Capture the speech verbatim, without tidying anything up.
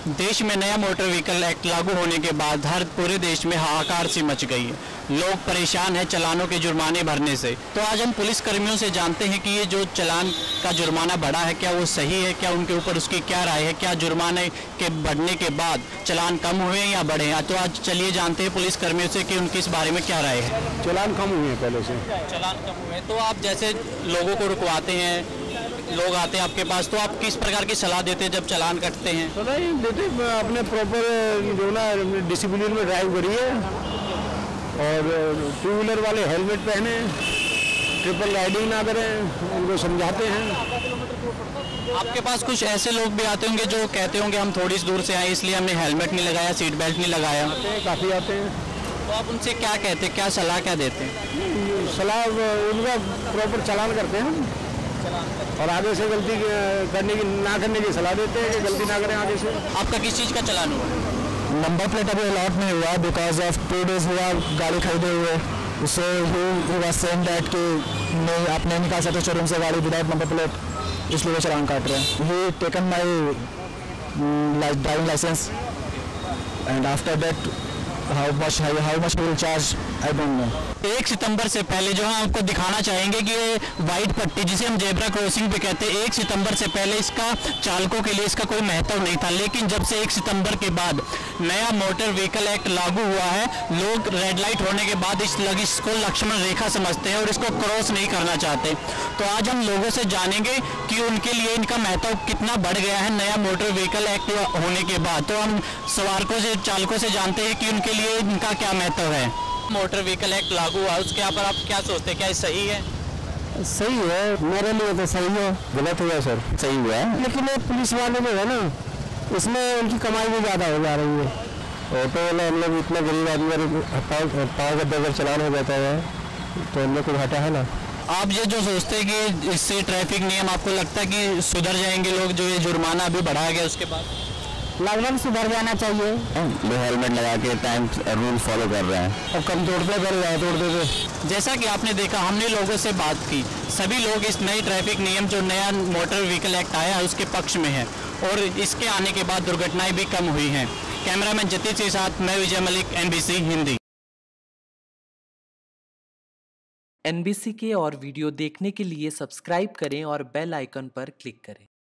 देश में नया मोटर व्हीकल एक्ट लागू होने के बाद हर पूरे देश में हाहाकार सी मच गई है। लोग परेशान हैं चलानों के जुर्माने भरने से। तो आज हम पुलिस कर्मियों से जानते हैं कि ये जो चलान का जुर्माना बढ़ा है, क्या वो सही है, क्या उनके ऊपर उसकी क्या राय है, क्या जुर्माने के बढ़ने के बाद चलान कम हुए या बढ़े हैं। तो आज चलिए जानते हैं पुलिस कर्मियों से कि उनकी इस बारे में क्या राय है। चलान कम हुए हैं पहले से। चलान कम हुए हैं तो आप जैसे लोगों को रुकवाते हैं, लोग आते हैं आपके पास, तो आप किस प्रकार की सलाह देते हैं जब चलान कटते हैं? तो नहीं देते, अपने प्रॉपर जो ना डिसिप्लिन में ड्राइव करिए और टू व्हीलर वाले हेलमेट पहने, ट्रिपल राइडिंग ना करें, उनको समझाते हैं। आपके पास कुछ ऐसे लोग भी आते होंगे जो कहते होंगे हम थोड़ी सी दूर से आए इसलिए हमने हेलमेट नहीं लगाया, सीट बेल्ट नहीं लगाया। आते हैं, काफ़ी आते हैं। तो आप उनसे क्या कहते हैं, क्या सलाह क्या देते हैं? सलाह उनका प्रॉपर चालान करते हैं और आगे से गलती करने की ना करने की सलाह देते हैं कि गलती ना करें आगे से। आपका किस चीज़ का चलान हुआ? नंबर प्लेट अभी अलॉट नहीं हुआ, बिकॉज ऑफ टू डेज हुआ गाड़ी खरीदे हुए, उससे ही सेम डेट कि नहीं आप नहीं निकाल सकते शोरूम से गाड़ी विदाउट नंबर प्लेट, इसलिए वो चलान काट रहे हैं। He taken my driving licence and after that how much how much will charge I don't know. एक सितंबर से पहले जो हम आपको दिखाना चाहेंगे कि ये वाइट पट्टी जिसे हम जेब्रा क्रॉसिंग पे कहते हैं, एक सितंबर से पहले इसका चालकों के लिए इसका कोई महत्व नहीं था, लेकिन जब से एक सितंबर के बाद नया मोटर व्हीकल एक्ट लागू हुआ है, लोग रेड लाइट होने के बाद इस लग इसको लक्ष्मण रेखा समझते हैं और इसको क्रॉस नहीं करना चाहते। तो आज हम लोगों से जानेंगे कि उनके लिए इनका महत्व कितना बढ़ गया है नया मोटर व्हीकल एक्ट होने के बाद। तो हम सवारकों से, चालकों से जानते हैं कि उनके लिए इनका क्या महत्व है। मोटर व्हीकल एक्ट लागू हुआ, उसके ऊपर आप क्या सोचते हैं, क्या सही है? सही है, मेरे लिए तो सही है। गलत हुआ सर? सही हुआ है, लेकिन ये पुलिस वाले जो है ना, इसमें उनकी कमाई भी ज़्यादा हो जा रही है। ऑटो वाला हम लोग इतना गरीब आदमी, पाँच गड्ढे अगर चलान हो जाता है तो हम लोग को घाटा है ना। आप ये जो सोचते हैं कि इससे ट्रैफिक नियम आपको लगता है कि सुधर जाएंगे लोग, जो ये जुर्माना अभी बढ़ाया गया उसके बाद? लगभग सुधर जाना चाहिए। लोग हेलमेट लगा के टाइम रूल फॉलो कर रहे हैं और कम तोड़ते कर रहे तोड़ते थे। जैसा कि आपने देखा, हमने लोगों से बात की, सभी लोग इस नए ट्रैफिक नियम जो नया मोटर व्हीकल एक्ट आया है उसके पक्ष में है और इसके आने के बाद दुर्घटनाएं भी कम हुई हैं। कैमरामैन जतीश के साथ मैं विजय मलिक, एनबीसी हिंदी। एनबीसी के और वीडियो देखने के लिए सब्सक्राइब करें और बेल आइकन पर क्लिक करें।